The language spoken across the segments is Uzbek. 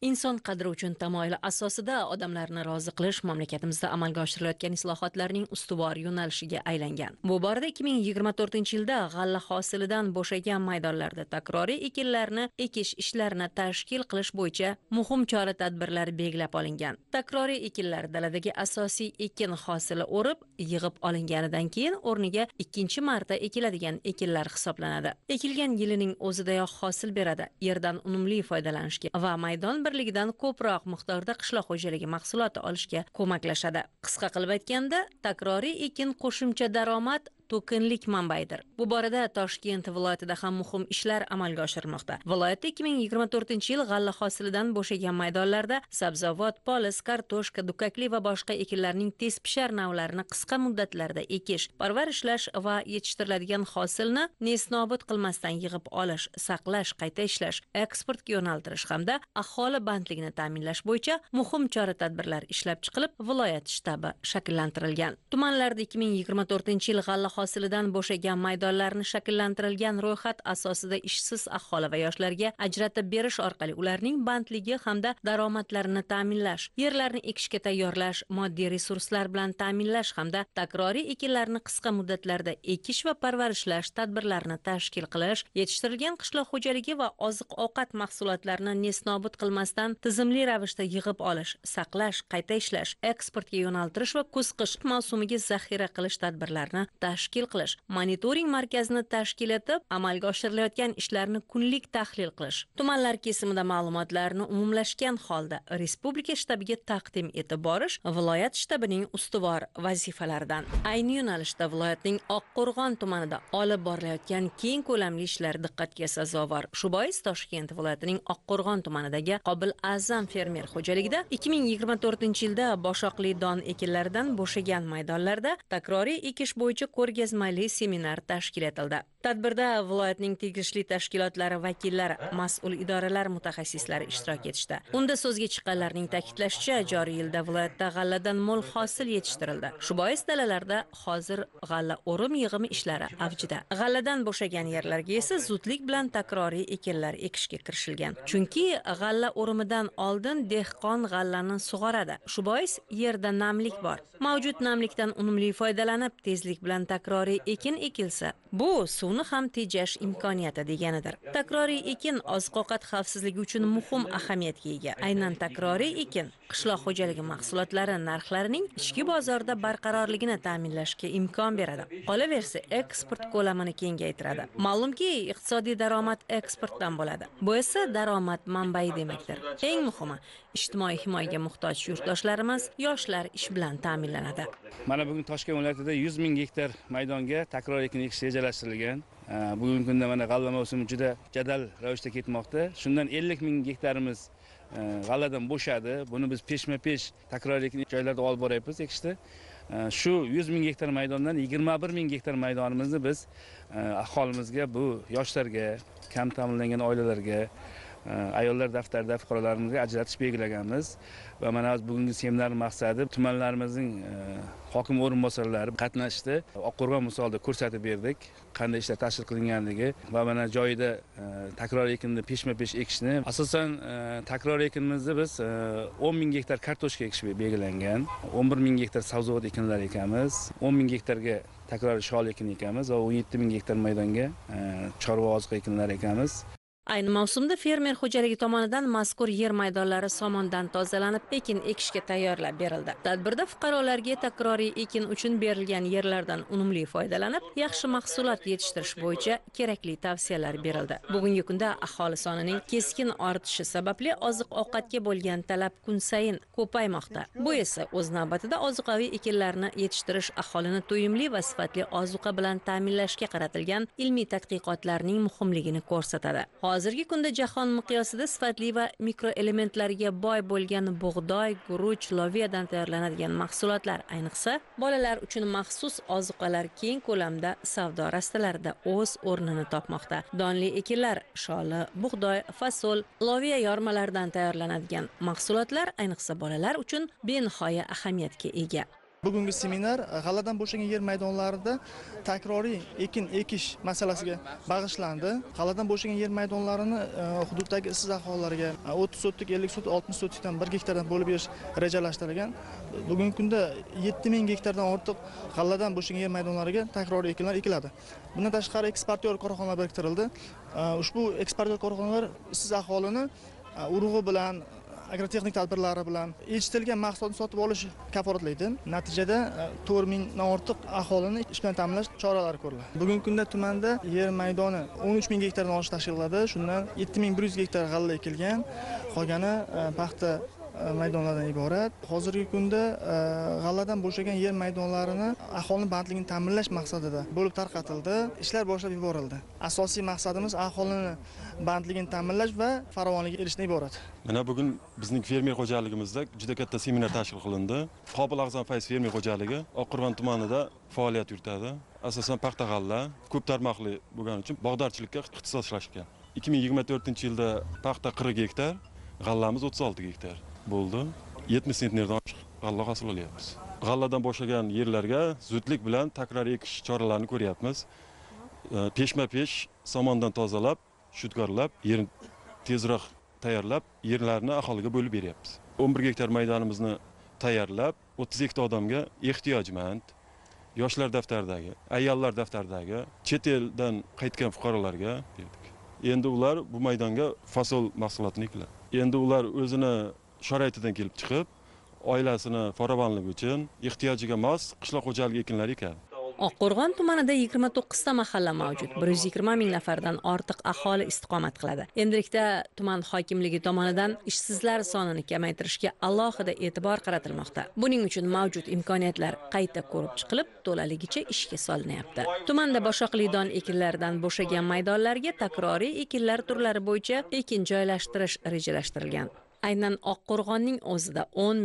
Inson qadri uchun tamoyili asosida odamlarni rozi qilish mamlakatimizda amalga oshirilayotgan islohotlarning ustuvor yo'nalishiga aylangan. Bu borada 2024-yilda g'alla hosilidan bo'shagan maydonlarda takroriy ekinlarni ekish ishlarini tashkil qilish bo'yicha muhim chora-tadbirlar belgilab olingan. Takroriy ekinlar daladagi asosiy ekin hosili o'rib, yig'ib olinganidan keyin o'rniga ikkinchi marta ekiladigan ekinlar hisoblanadi. Ekilgan yilining o'zidayoq hosil beradi, yerdan unumli foydalanishga va maydon birligidan ko'proq miqdorda qishloq xo'jaligi mahsuloti olishga ko'maklashadi. Qisqa qilib aytganda, takroriy ekin qo'shimcha daromad to'kinlik manbaidir. Bu borada Toshkent viloyatida ham muhim ishlar amalga oshirilmoqda. Viloyatda 2024-yil g'alla hosilidan bo'shagan maydonlarda sabzavot, polis, kartoshka, dukakli va boshqa ekinlarning tez pishar navlarini qisqa muddatlarda ekish, parvarishlash va yetishtiriladigan hosilni nesnobud qilmasdan yig'ib olish, saqlash, qayta ishlash, eksportga yo'naltirish hamda aholi bandligini ta'minlash bo'yicha muhim chora-tadbirlar ishlab chiqilib, viloyat shtabi shakllantirilgan. Tumanlarda 2024-yil g'alla hosilidan bo'shagan maydonlarni shakllantirilgan ro'yxat asosida ishsiz aholi va yoshlarga ajratib berish orqali ularning bandligi hamda daromadlarini ta'minlash, yerlarni ekishga tayyorlash, moddiy resurslar bilan ta'minlash hamda takroriy ekinlarni qisqa muddatlarda ekish va parvarishlash tadbirlarini tashkil qilish, yetishtirilgan qishloq xo'jaligi va oziq-ovqat mahsulotlarini nesnobud qilmasdan tizimli ravishda yig'ib olish, saqlash, qayta ishlash, eksportga yo'naltirish va kuz-qish mavsumiga zaxira qilish tadbirlarini tashkil qilish, monitoring markazini tashkil etib, amalga oshirilayotgan ishlarni kunlik tahlil qilish, tumanlar kesimida ma'lumotlarni umumlashgan holda respublika shtabiga taqdim etib borish viloyat shtabining ustuvor vazifalaridan. Ayni yo'nalishda viloyatning Oqqo'rg'on tumanida olib borilayotgan keng ko'lamli ishlar diqqatga sazovor. Shu bois Toshkent viloyatining Oqqo'rg'on tumanidagi Qobil A'zam fermer xo'jaligida 2024-yilda boshoqli don ekinlaridan bo'shagan maydonlarda takroriy ekish bo'yicha ko'rgazmali seminar tashkil etildi. Tadbirda viloyatning tegishli tashkilotlari vakillari, mas'ul idoralar mutaxassislari ishtirok etishdi. Unda so'zga chiqqanlarning ta'kidlashicha, joriy yilda viloyatda g'alladan mo'l hosil yetishtirildi. Shu bois dalalarda hozir g'alla o'rim yig'imi ishlari avjida. G'alladan bo'shagan yerlarga esa zudlik bilan takroriy ekinlar ekishga kirishilgan. Chunki g'alla o'rimidan oldin dehqon g'allani sug'oradi. Shu bois yerda namlik bor. Mavjud namlikdan unumli foydalanib, tezlik bilan takroriy ekin ekilsa, bu suvni ham tejash imkoniyati deganidir. Takroriy ekin oziq-ovqat xavfsizligi uchun muhim ahamiyatga ega. Aynan takroriy ekin qishloq xo'jaligi mahsulotlari narxlarining ichki bozorda barqarorligini ta'minlashga imkon beradi. Qolaversa, eksport ko'lamini kengaytiradi. Ma'lumki, iqtisodiy daromad eksportdan bo'ladi. Bu esa daromad manbai demakdir. Eng muhimi, ijtimoiy himoyaga muhtoj yurtdoshlarimiz, yoshlar ish bilan ta'minlanadi. Mana bugun Toshkent viloyatida 100 ming gektar maydonga takroriy ekin ekish rejalashtirilgan. Bugungi kunda mana g'alla mavsumi juda jadal ravishda ketmoqda. Shundan 50 ming gektarimiz g'alladan bo'shadi. Buni biz peshma-pesh takroriy ekin joylarda olib boryapmiz ekishda. Shu 100 ming gektar maydondan 21 ming gektar maydonimizni biz aholimizga, bu yoshlarga, kam ta'minlangan oilalarga, ayollar daftarida fuqarolarimizga ajratish belgilaganmiz va mana bugungi seminar maqsadi tumanlarimizning hokim o'rinbosarlari qatnashdi. Oqqo'rg'on misolida ko'rsatib berdik qanday ishlar tashkil qilinganligi va mana joyida takroriy ekinni peshma-pesh ekishni. Asosan takroriy ekinimizni biz 10 ming gektar kartoshka ekish belgilangan, 11 ming gektar sabzavot ekinlar ekamiz, 10 ming gektarga takroriy shol ekin ekamiz va 17 ming gektar maydonga chorva oziq ekinlar ekamiz. Ayni mavsumda fermer xo'jaligi tomonidan mazkur yer maydonlari somondan tozalanib, ekin ekishga tayyorlab berildi. Tadbirda fuqarolarga takroriy ekin uchun berilgan yerlardan unumli foydalanib, yaxshi mahsulot yetishtirish bo'yicha kerakli tavsiyalar berildi. Bugungi kunda aholi sonining keskin ortishi sababli oziq-ovqatga bo'lgan talab kun sayin ko'paymoqda. Bu esa o'z navbatida ozuqaviy ekinlarni yetishtirish, aholini to'yimli va sifatli ozuqa bilan ta'minlashga qaratilgan ilmiy tadqiqotlarning muhimligini ko'rsatadi. Hozirgi kunda jahon miqyosida sifatli va mikroelementlarga boy bo'lgan bug'doy, guruch, loviyadan tayyorlanadigan mahsulotlar, ayniqsa bolalar uchun maxsus ozuqalar keng ko'lamda savdo rastalarida o'z o'rnini topmoqda. Donli ekinlar, sholi, bug'doy, fasol, loviya yormalaridan tayyorlanadigan mahsulotlar ayniqsa bolalar uchun benihoya ahamiyatga ega. Bugungi seminar g'alladan bo'shagan yer maydonlarida takroriy ekin ekish masalasiga bag'ishlandi. G'alladan bo'shagan yer maydonlarini hududdagi ishsiz aholilarga 30 sotix, 50 sotix, 60 sotikdan 1 gektardan bo'lib berish rejalashtirilgan. Bugungi kunda 7000 gektardan ortiq g'alladan bo'shagan yer maydonlariga takroriy ekinlar ekiladi. Bundan tashqari eksportyor korxonalar biriktirildi. Ushbu eksportyor korxonalar ishsiz aholini urug'i bilan agrotexnik tadbirlari bilan yetishtirilgan mahsulotni sotib olish kafolatlaydi. Natijada 4000 dan ortiq aholini ish bilan ta'minlash choralari ko'riladi. Bugungi kunda tumanda yer maydoni 13000 gektardan oshiq tashkil qiladi. Shundan 7100 gektar g'alla ekilgan, qolgani paxta maydonlardan iborat. Hozirgi kunda g'alladan bo'shagan yer maydonlarini aholi bandligini ta'minlash maqsadida bo'lib tarqatildi, ishlar boshlab yuborildi. Asosiy maqsadimiz aholini bandligini ta'minlash va farovonlikka erishishdan iborat. Mana bugun bizning fermer xo'jaligimizda juda katta seminar tashkil qilindi. Qobil Ag'zam fayz fermer xo'jaligi Oqqo'rg'on tumanida faoliyat yuritadi. Asosan paxta g'alla ko'p tarmoqli bo'lgani uchun bog'dorchilikka ixtisoslashgan. 2024-yilda paxta 40 gektar, g'allamiz 36 gektar bo'ldi. 70 sentnerdan oshiq g'alla hosil olyapmiz. G'alladan bo'shagan yerlarga zudlik bilan takror ekish choralarini ko'ryapmiz. Peshma-pesh somondan tozalab, shudgorlab, yerni tezroq tayyorlab, yerlarni aholiga bo'lib beryapmiz. 11 gektar maydonimizni tayyorlab, 30 hektar odamga ehtiyojmand, yoshlar daftaridagi, ayollar daftaridagi, chet eldan qaytgan fuqarolarga berdik. Endi ular bu maydonga fasol mahsulotini ekiladi. Endi ular o'zini sharoitidan kelib chiqib, oilasini farovonligi uchun ehtiyojiga mos qishloq xo'jaligi ekinlari ekadi. Oqqo'rg'on tumanida 29 ta mahalla mavjud. 120 ming nafardan ortiq aholi istiqomat qiladi. Endilikda tuman hokimligi tomonidan ishsizlar sonini kamaytirishga alohida e'tibor qaratilmoqda. Buning uchun mavjud imkoniyatlar qayta ko'rib chiqilib, to'laligicha ishga solinyapti. Tumanda boshoqli don ekinlaridan bo'shagan maydonlarga takroriy ekinlar turlari bo'yicha ekin joylashtirish rejalashtirilgan. Aynan Oqqo'rg'onning o'zida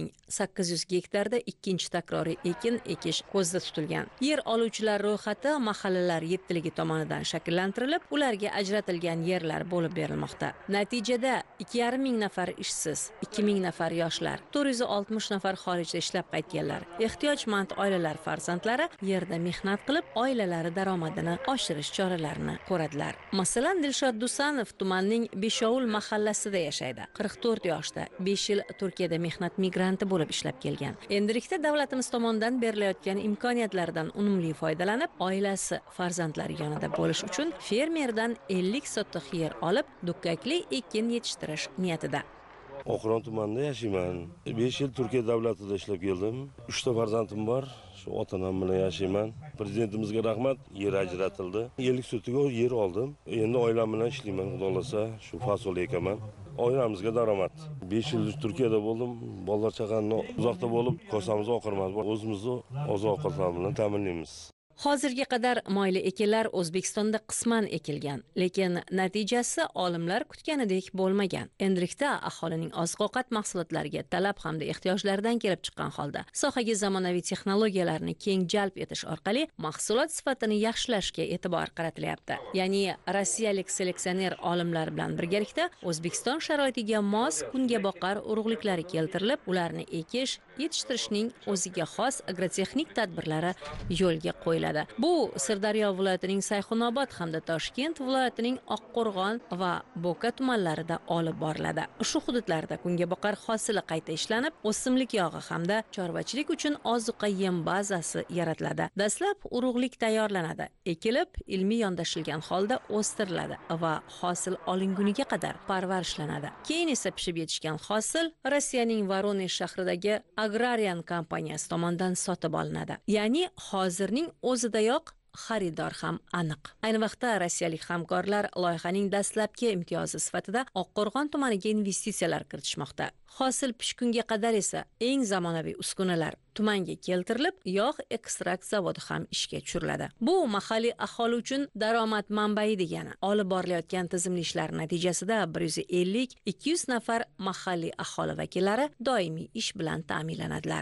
10.800 gektarda ikkinchi takroriy ekin ekish ko'zda tutilgan. Yer oluvchilar ro'yxati mahallalar yettiligi tomonidan shakllantirilib, ularga ajratilgan yerlar bo'lib berilmoqda. Natijada 2,5 nafar ishsiz, 2000 nafar yoshlar, 460 nafar xorijda ishlab qaytganlar, ehtiyojmand oilalar farzandlari yerda mehnat qilib, oilalari daromadini oshirish choralarini ko'radilar. Masalan, Dilshod Dusanov tumanning Beshovul mahallasida yashaydi. 44 yoshda 5 yil Turkiyada mehnat migranti bo'lib ishlab kelgan. Endilikda davlatimiz tomonidan berilayotgan imkoniyatlardan unumli foydalanib, oilasi, farzandlari yonida bo'lish uchun fermerdan 50 sotix yer olib, dukkakli ekin yetishtirish niyatida. Oqqo'rg'on tumanida yashayman. 5 yil Turkiya davlatida ishlab keldim. 3 ta farzandim bor. Shu ota-onam bilan yashayman. Prezidentimizga rahmat, yer ajratildi. 50 sotiga yer oldim. Endi oilam bilan ishlayman, xudo xolasa, shu fasol ekaman. Oilamizga daromad. 5 yil Turkiyada bo'ldim. Bolalar chaqamni uzoqda bo'lib, kosamizni oqirmadi. O'zimizni oziq-ovqatlar bilan ta'minlaymiz. Hozirga qadar moyli ekinlar O'zbekistonda qisman ekilgan, lekin natijasi olimlar kutganidek bo'lmagan. Endilikda aholining oziq-ovqat mahsulotlariga talab hamda ehtiyojlaridan kelib chiqqan holda sohaga zamonaviy texnologiyalarni keng jalb etish orqali mahsulot sifatini yaxshilashga e'tibor qaratilyapti. Ya'ni rossiyalik seleksioner olimlar bilan birgalikda O'zbekiston sharoitiga mos kungaboqar urug'liklari keltirilib, ularni ekish, yetishtirishning o'ziga xos agrotexnik tadbirlari yo'lga qo'yiladi. Bu Sirdaryo viloyatining Sayxunobod hamda Toshkent viloyatining Oqqo'rg'on va Bo'ka tumanlarida olib boriladi. Shu hududlarda kungaboqar hosili qayta ishlanib, o'simlik yog'i hamda chorvachilik uchun ozuqa yem bazasi yaratiladi. Dastlab urug'lik tayyorlanadi, ekilib, ilmiy yondashilgan holda o'stiriladi va hosil olinguniga qadar parvarishlanadi. Keyin esa pishib yetishgan hosil Rossiyaning Voronezh shahridagi Agrarian kompaniyasi tomonidan sotib olinadi. Ya'ni hozirning o'zidayoq xaridor ham aniq. Ayni vaqtda rossiyalik hamkorlar loyihaning dastlabki imtiyozi sifatida Oqqo'rg'on tumaniga investitsiyalar kiritishmoqda. Hosil pishgunga qadar esa eng zamonaviy uskunalar tumanga keltirilib, yog' ekstrakt zavodi ham ishga tushiriladi. Bu mahalliy aholi uchun daromad manbai degani. Olib borilayotgan tizimli ishlar natijasida 150-200 nafar mahalliy aholi vakillari doimiy ish bilan ta'minlanadilar.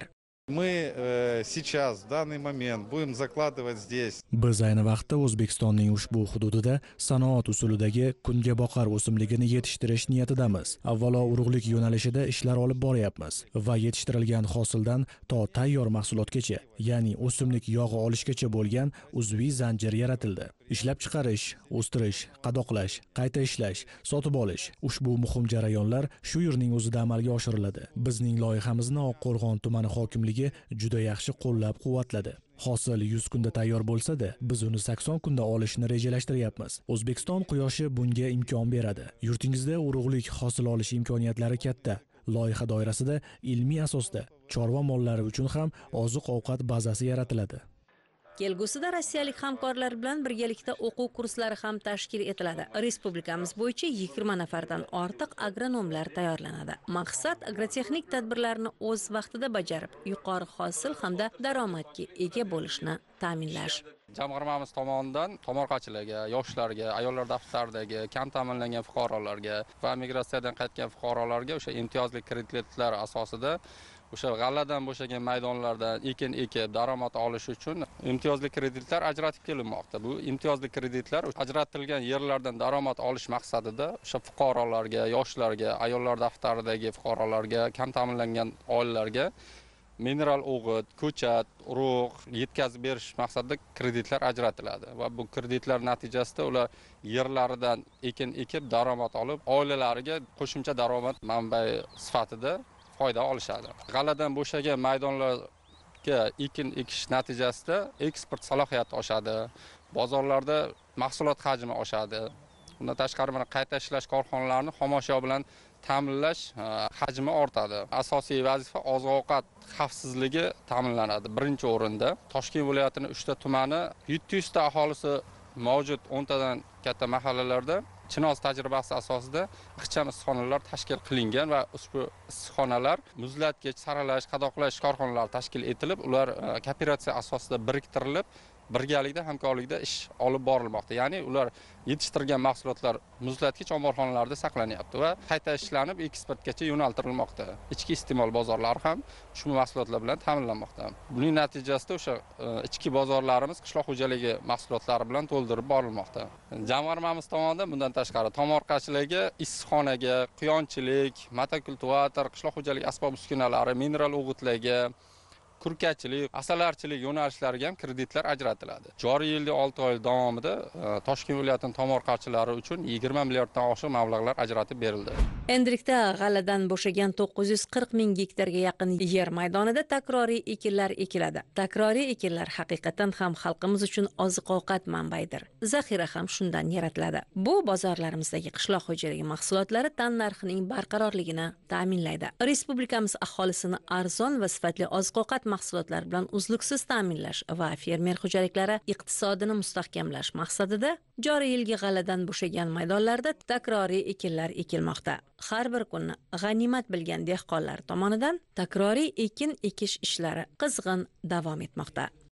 Мы сейчас, в данный момент, будем закладывать здесь. Biz ayni vaqtda O'zbekistonning ushbu hududida sanoat usulidagi kungaboqar o'simligini yetishtirish niyatidamiz. Avvalo urug'lik yo'nalishida ishlar olib boryapmiz va yetishtirilgan hosildan to tayyor mahsulotgacha, ya'ni o'simlik yog'i olishgacha bo'lgan uzviy zanjir yaratildi. Ishlab chiqarish, o'stirish, qadoqlash, qayta ishlash, sotib olish ushbu muhim jarayonlar shu yerning o'zida amalga oshiriladi. Bizning loyihamizni Oqqo'rg'on tumani hokimligi juda yaxshi qo'llab-quvvatladi. Hosil 100 kunda tayyor bo'lsa-da, biz uni 80 kunda olishni rejalashtiryapmiz. O'zbekiston quyoshi bunga imkon beradi. Yurtingizda urug'lik hosil olish imkoniyatlari katta. Loyiha doirasida ilmiy asosda chorva mollari uchun ham oziq-ovqat bazasi yaratiladi. Kelgusida rossiyalik hamkorlar bilan birgalikda o'quv kurslari ham tashkil etiladi. Respublikamiz bo'yicha 20 nafardan ortiq agronomlar tayyorlanadi. Maqsad agrotexnik tadbirlarni o'z vaqtida bajarib, yuqori hosil hamda daromadga ega bo'lishni ta'minlash. Jamg'armamiz tomonidan tomorqachilarga, yoshlarga, ayollar daftaridagi kam ta'minlangan fuqarolarga va migratsiyadan qaytgan fuqarolarga o'sha imtiyozli kreditlar asosida o'sha g'alladan bo'shagan maydonlardan ekin ekib daromad olish uchun imtiyozli kreditlar ajratib kelinmoqda. Bu imtiyozli kreditlar ajratilgan yerlardan daromad olish maqsadida o'sha fuqarolarga, yoshlarga, ayollar daftaridagi fuqarolarga, kam ta'minlangan oilalarga mineral o'g'it, ko'chat, urug' yetkazib berish maqsadida kreditlar ajratiladi va bu kreditlar natijasida ular yerlaridan ekin ekib daromad olib, oilalariga qo'shimcha daromad manbai sifatida foyda olishadi. G'alladan bo'shagan maydonlarga ekin ekish natijasida eksport salohiyati oshadi, bozorlarda mahsulot hajmi oshadi. Undan tashqari mana qayta ishlash korxonalarini xomashyo bilan ta'minlash hajmi ortadi. Asosiy vazifa oziq-ovqat xavfsizligi ta'minlanadi. Birinchi o'rinda Toshkent viloyatining 3 ta tumani 700 ta aholisi mavjud 10 tadan katta mahallalarda Chinoz tajribasi asosida ixcham issiqxonalar tashkil qilingan va ushbu issiqxonalar muzlatgich, saralash, qadoqlash korxonalari tashkil etilib, ular kooperatsiya asosida biriktirilib, birgalikda hamkorlikda ish olib borilmoqda. Ya'ni ular yetishtirgan mahsulotlar muzlatgich omborxonalarida saqlanyapti va qayta ishlanib eksportgacha yo'naltirilmoqda. Ichki iste'mol bozorlari ham ushbu mahsulotlar bilan ta'minlanmoqda. Buning natijasida o'sha ichki bozorlarimiz qishloq xo'jaligi mahsulotlari bilan to'ldirib borilmoqda. Jamg'armamiz tomonidan bundan tashqari tomorqachilarga, issiqxonaga, quyonchilik, motokultivator, qishloq xo'jaligi asbob-uskunalari, mineral o'g'itlarga, kurkachilik, asalarchilik yo'nalishlariga ham kreditlar ajratiladi. Joriy yilning 6 oy davomida Toshkent viloyatining tomorqachilari uchun 20 milliarddan oshiq mablag'lar ajratib berildi. Endilikda g'alladan bo'shagan 940 ming gektarga yaqin yer maydonida takroriy ekinlar ekiladi. Takroriy ekinlar haqiqatan ham xalqimiz uchun oziq-ovqat manbaidir. Zaxira ham shundan yaratiladi. Bu bozorlarimizdagi qishloq xo'jaligi mahsulotlari tan narxining barqarorligini ta'minlaydi. Respublikamiz aholisini arzon va sifatli oziq-ovqat mahsulotlar bilan uzluksiz ta'minlash va fermer xo'jaliklari iqtisodini mustahkamlash maqsadida joriy yilgi g'alladan bo'shagan maydonlarda takroriy ekinlar ekilmoqda. Har bir kunni g'animat bilgan dehqonlar tomonidan takroriy ekin ekish ishlari qizg'in davom etmoqda.